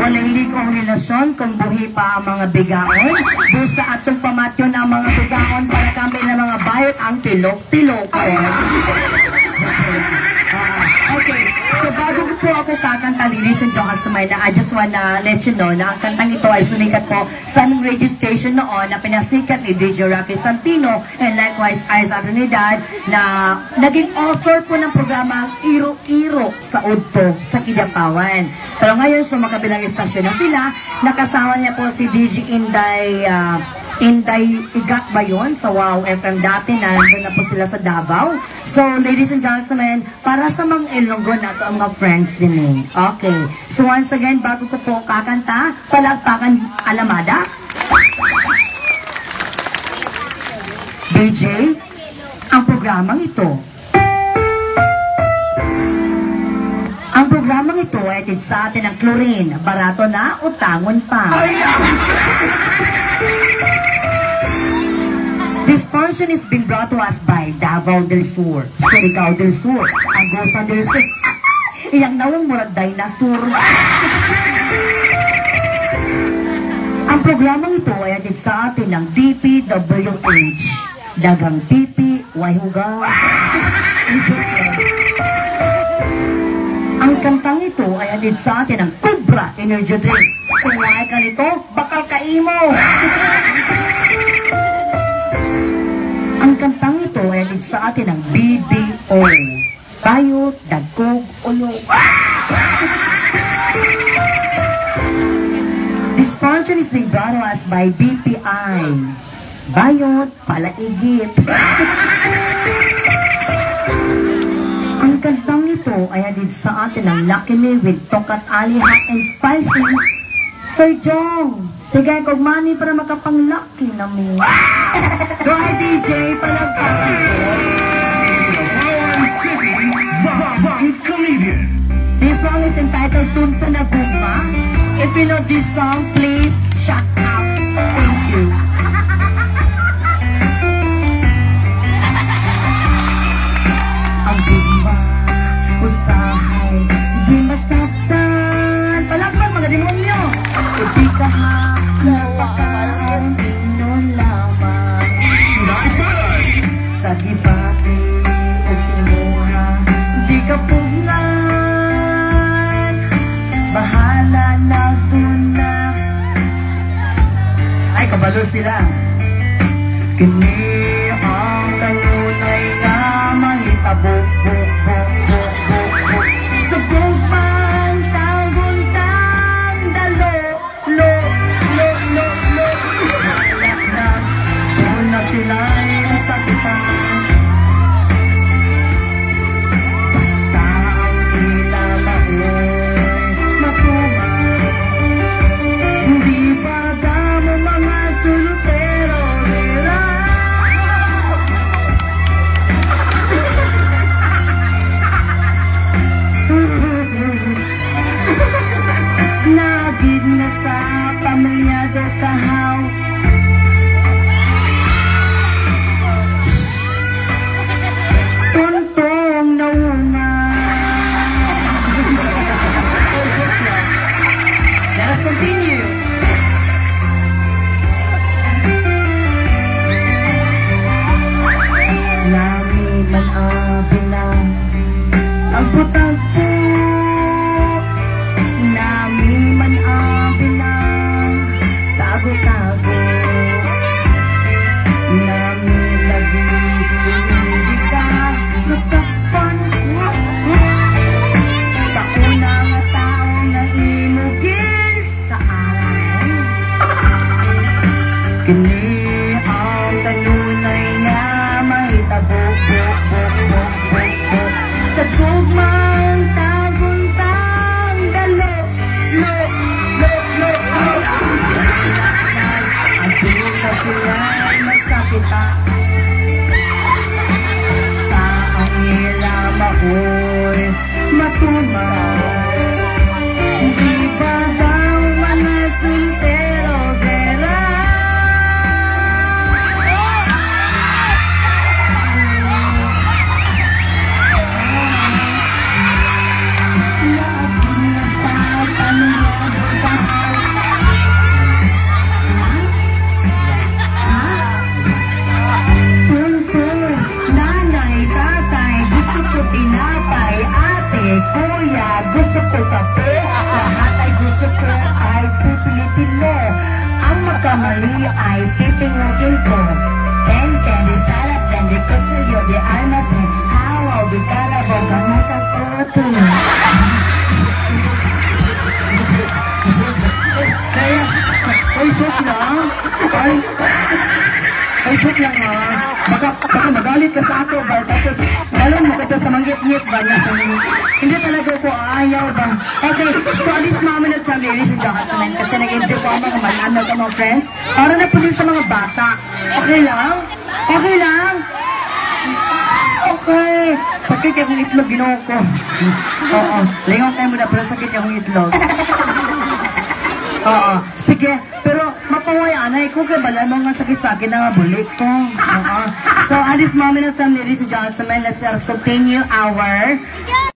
Walang ligong relasyon kung buhi pa ang mga bigaon. Busa atong pamatyo na mga bigaon para kami na mga bayot ang tilok-tilok. Okay, so bago po ako kakanta, ladies and gentlemen, I just wanna let you know na ang kantang ito ay sumikat po sa aming radio station noon na pinasikat ni DJ Rocky Santino and likewise Aiza Trinidad na naging author po ng programa Iro-Iro sa Udto sa Kidapawan. Pero ngayon sa makabilang istasyon na sila, nakasama niya po si DJ Inday Igat ba yun? Sa Wow FM dati na nandun na po sila sa Davao. So, ladies and gentlemen, para sa mga Ilonggo na to ang mga friends din eh. Okay. So, once again, bago ko po kakanta, palakpakan Alamada. DJ, ang programang ito. Ang programang ito ay atid sa atin ng chlorine. Barato na o tangon pa. This portion is being brought to us by Davao del Sur, Surigao del Sur, Agosa del Sur. Iyang nawang murag dinosaur. Ang programang ito ay atid sa atin ng DPWH. Dagang pipi, wayhuga. Ang kantang ito ay atid sa atin ng Cobra Energy Drink. Kung wala ka nito, bakal kaimo. Ang kantang ito ay atid sa atin ng BDO. Bayot, dagkog, ulo. This portion is being brought to us by BPI. Bayot, palaigit. Ang kantang ito ay atid sa atin ng Lucky Me with Tokat Ali Hot and Spicy. Sir Jong, tigay kog money para makapang-lucky namin. Go ahead, DJ, palagpakan ko. His comedian. This song is entitled Tunto na Gumba. If you know this song, please shut up. Thank you. Ang gumba, usahay, di masaktan. Palagpan, mga demonyo. Hindi ka ha, napakaan, inon lamang. Sa gibati, o tinuha, di ka pugnan. Bahala na tunak. Ay, kabalo sila. Kini ang kanunay nga mangitabok, buk, buk, buk, buk, buk. Sa bugman, tangguntang dalo, lo, lo, lo, lo. Alak na, doon na sila'y sakitan. Basta ang ilalaoy, matuman. Hindi ba damo mga sulutero, nila? Nagid na sa pamilyado tahaw. Tuntong naungan. Let us continue. Lami man abilang ang butang po. Nami man abilang tago-tago. Nami lagi hindi ka masakpan. Sa unang taong na inugin sa aray. Kini ang kanunay nga may tabok, bok, bok, bok, bok, bok. Sa gugmang taguntang dalo, lo, lo, lo, lo. Ang tulog na sila'y masakita. Basta ang ilam ako'y matumal. Hindi ba daw mga sultero, gera? pay, ate, kuya, gusto ko kape, lahat ay gusto ko ay pipilitin mo. Ang magkamali ay pipingutin ko. Di sarap, dan di kutsilyo, di almasin, hawaw, di karabog, ang makakoto. Ay, joke lang. Ay, joke lang ha. Baka magalit ka sa ako ba? Tapos, galon mo ka sa manggit-ngit ba na? Hindi talaga ko ayaw ba? Okay, so at this moment of time, ladies and gentlemen, kasi nag-enjoy ko ang mga mananag ang mga friends, para na po din sa mga bata. Okay lang? Okay lang? Okay. Sakit akong itlog, ginoo ko. Oo, lingaw kayo muna, pero sakit akong itlog. Oo, sige. Pero mapaway anay ko kay balan mo nga sakit sa akin na bulik ko. Oo. So at this moment of time, ladies and gentlemen, let's continue our